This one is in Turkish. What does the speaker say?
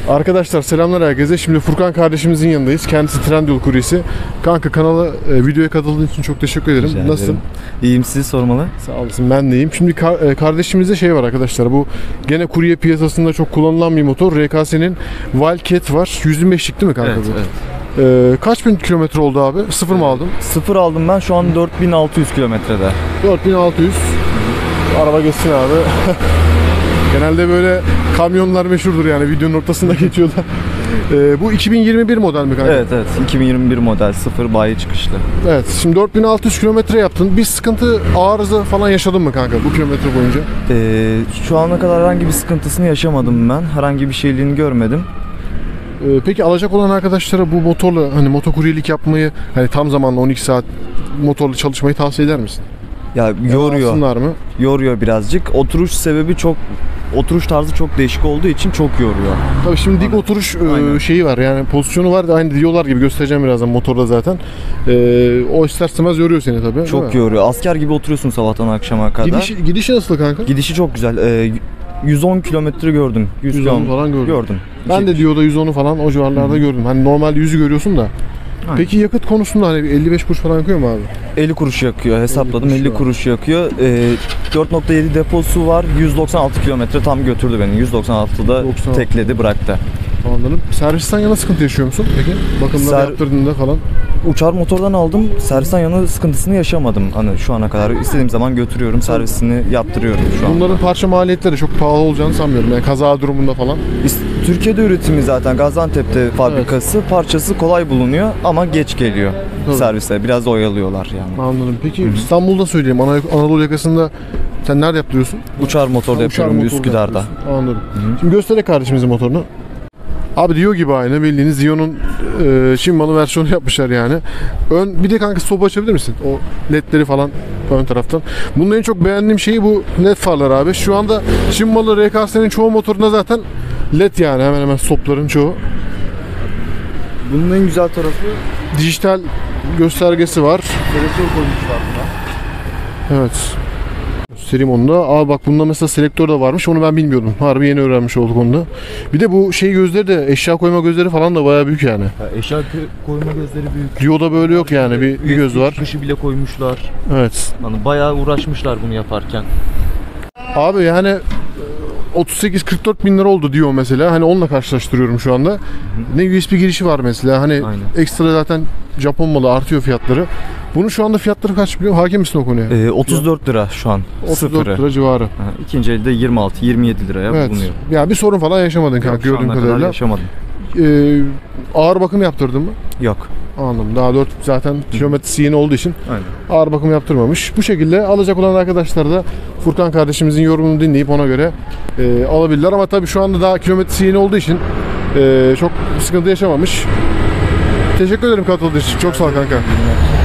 Arkadaşlar selamlar herkese. Şimdi Furkan kardeşimizin yanındayız. Kendisi Trendyol kuryesi. Kanka kanala videoya katıldığın için çok teşekkür ederim. Rica Nasılsın? ederim. İyiyim, sizi sormalı. Sağ olasın, ben de iyiyim. Şimdi kardeşimizde şey var arkadaşlar. Bu gene kurye piyasasında çok kullanılan bir motor. RKS'nin Wildcat var. 125'lik değil mi kanka Evet, bu? evet. Kaç bin kilometre oldu abi? Sıfır mı aldın? Sıfır aldım ben, şu an 4600 kilometrede. 4600. Araba geçsin abi. Genelde böyle kamyonlar meşhurdur yani, videonun ortasında geçiyorlar. Bu 2021 model mi kanka? Evet, 2021 model, sıfır bayi çıkışlı. Evet, şimdi 4600 kilometre yaptın. Bir sıkıntı, arıza falan yaşadın mı kanka bu kilometre boyunca? Şu ana kadar herhangi bir sıkıntısını yaşamadım ben. Herhangi bir şeyliğini görmedim. Peki alacak olan arkadaşlara bu motorla hani motokuryelik yapmayı, hani tam zamanlı 12 saat motorla çalışmayı tavsiye eder misin? Ya yoruyor. Alsınlar mı? Yoruyor birazcık. Oturuş tarzı çok değişik olduğu için çok yoruyor. Tabii şimdi dik oturuş şeyi var yani, pozisyonu var, aynı diyorlar gibi, göstereceğim birazdan motorda zaten. O ister istemez yoruyor seni tabii. Çok yoruyor. Asker gibi oturuyorsun sabahtan akşama kadar. Gidişi nasıl kanka? Gidişi çok güzel. 110 kilometre gördüm. 110 falan gördüm. Ben de diyorda 110'u falan o civarlarda gördüm. Hani normalde 100'ü görüyorsun da. Aynen. Peki yakıt konusunda hani 55 kuruş falan yakıyor mu abi? 50 kuruş yakıyor, hesapladım, 50 50 kuruş yakıyor. 4.7 deposu var, 196 kilometre tam götürdü beni. 196'da 96. tekledi, bıraktı. Anladım. Servisten yana sıkıntı yaşıyor musun peki? Bakımları yaptırdığında falan. Uçar motordan aldım, servisten yana sıkıntısını yaşamadım. Hani şu ana kadar istediğim zaman götürüyorum, servisini yaptırıyorum şu an. Bunların parça maliyetleri çok pahalı olacağını sanmıyorum. Yani kaza durumunda falan. Türkiye'de üretimi zaten, Gaziantep'te fabrikası. Evet. Parçası kolay bulunuyor ama geç geliyor. Tabii. Servise. Biraz oyalıyorlar yani. Anladım. Peki İstanbul'da söyleyeyim. Anadolu yakasında sen nerede yaptırıyorsun? Uçar motorda yapıyorum, Üsküdar'da. Anladım. Şimdi gösterek kardeşimizin motorunu. Abi Dio gibi aynı, bildiğiniz Dio'nun Çin malı versiyonu yapmışlar yani. Bir de kanka stop açabilir misin? O ledleri falan ön taraftan. Bunun en çok beğendiğim şeyi bu led farlar abi. Şu anda Çin malı RKS'nin çoğu motorunda zaten led yani, hemen hemen stopların çoğu. Bunun en güzel tarafı dijital göstergesi var. selektör koymuşlar buna. Evet. Göstereyim onu da. Aa bak, bunda mesela selektör de varmış. Onu ben bilmiyordum. Harbi yeni öğrenmiş olduk onu da. Bir de bu şey gözleri de, eşya koyma gözleri falan da bayağı büyük yani. Eşya koyma gözleri büyük. Dio'da böyle yok yani. Bir göz var. Çıkışı bile koymuşlar. Evet. Yani bayağı uğraşmışlar bunu yaparken. Abi yani 38-44 bin lira oldu diyor mesela. Hani onunla karşılaştırıyorum şu anda. Ne USB girişi var mesela. Hani aynen. Ekstra zaten Japon malı, artıyor fiyatları. Bunun şu anda fiyatları kaç biliyor? Hakim misin o konuya? 34 lira şu an. 34 lira civarı. İkinci elde 26-27 liraya bulunuyor. Ya bir sorun falan yaşamadın kanka gördüğüm kadarıyla. Yaşamadım. Ağır bakım yaptırdın mı? Yok. Anladım. Daha 4 zaten kilometresi yeni olduğu için aynen. Ağır bakım yaptırmamış. Bu şekilde alacak olan arkadaşlar da Furkan kardeşimizin yorumunu dinleyip ona göre alabilirler. Ama tabii şu anda daha kilometresi yeni olduğu için çok sıkıntı yaşamamış. Teşekkür ederim katıldığın için. Çok sağ ol kanka.